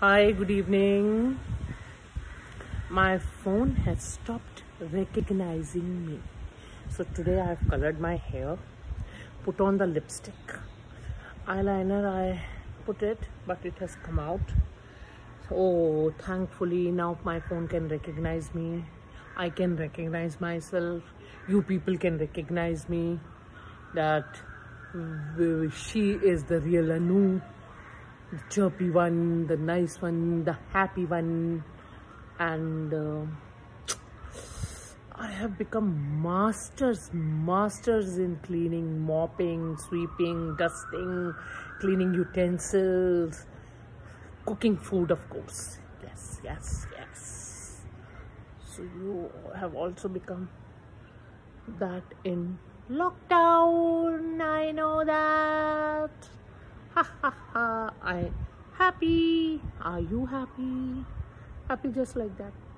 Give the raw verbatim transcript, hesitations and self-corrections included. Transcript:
Hi, good evening. My phone has stopped recognizing me. So today I have colored my hair, put on the lipstick, eyeliner I put it, but it has come out. So thankfully now my phone can recognize me. I can recognize myself. You people can recognize me that uh, she is the real Anu. The chirpy one, the nice one, the happy one. And uh, I have become masters, masters in cleaning, mopping, sweeping, dusting, cleaning utensils, cooking food, of course. Yes, yes, yes. So you have also become that in lockdown. I know that. Ha ha ha. I happy. Are you happy? Happy just like that.